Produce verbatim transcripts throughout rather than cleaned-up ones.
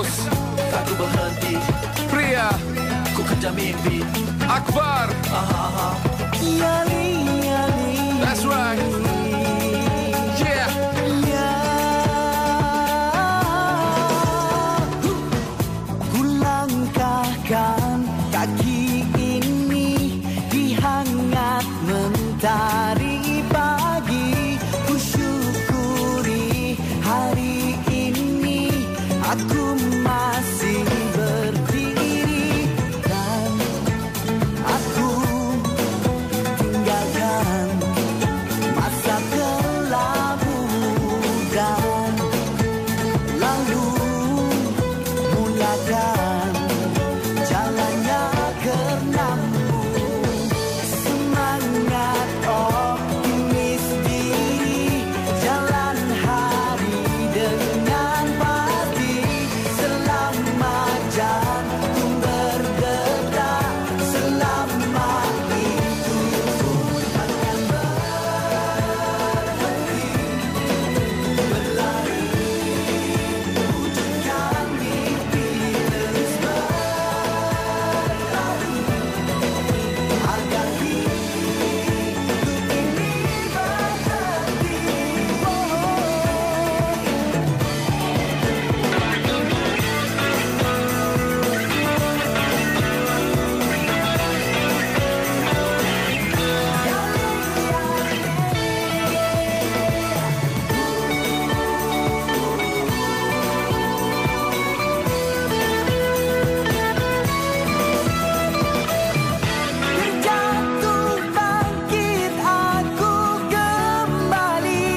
terus. Tak ku berhenti. Pria, ku kejar mimpi. Akbar. Ah, Yali, yali. That's right. Yeah. Ku langkahkan kaki ini di hangat mentari pagi. Ku syukuri hari ini aku masih berdiri dan aku tinggalkan masa kelabu dan lalu mulakan jalannya karenamu. Semangat optimis diri, jalan hari dengan pasti. Selama jantung berdetak, selama itu pun akan berhenti berlari, wujudkan mimpi terus berlari agar hidup ini berarti. Terjatuh bangkit aku kembali.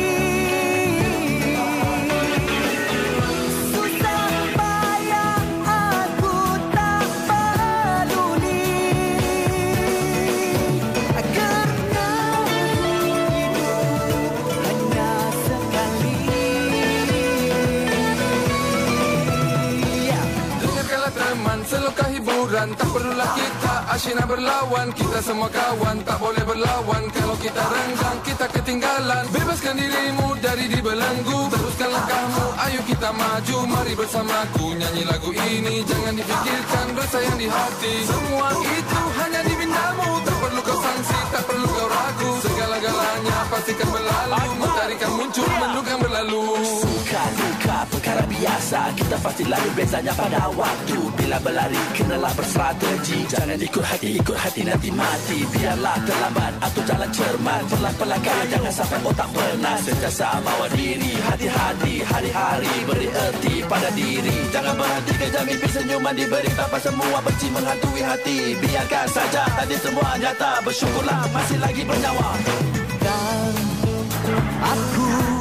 Susah payah aku tak peduli, karena hidup hanya sekali. Dengarkanlah teman, seluka hiburan. Tak perlulah kita asyik berlawan. Kita semua kawan, tak boleh berlawan. Kalau kita renggang, kita ketinggalan. Bebaskan dirimu dari dibelenggu. Teruskan langkahmu, ayo kita maju. Mari bersamaku nyanyi lagu ini. Jangan difikirkan rasa yang di hati. Semua itu hanya di mindamu. Tak perlu kau sangsi, tak perlu kau ragu. Segala-galanya pastikan berlalu. Matahari kan muncul, mendung kan berlalu. Suka duka perkara biasa, kita pasti lalu bezanya pada waktu. Bila berlari kenalah berstrategi, jangan ikut hati, ikut hati nanti mati. Biarlah terlambat atau jalan cermat, pelan-pelan kaya jangan sampai otak penat. Sentiasa bawa diri, hati-hati, hari-hari beri erti pada diri. Jangan berhenti kejar mimpi, senyuman diberi tanpa semua benci menghantui hati. Biarkan saja tadi semua nyata, bersyukurlah masih lagi bernyawa. Dan aku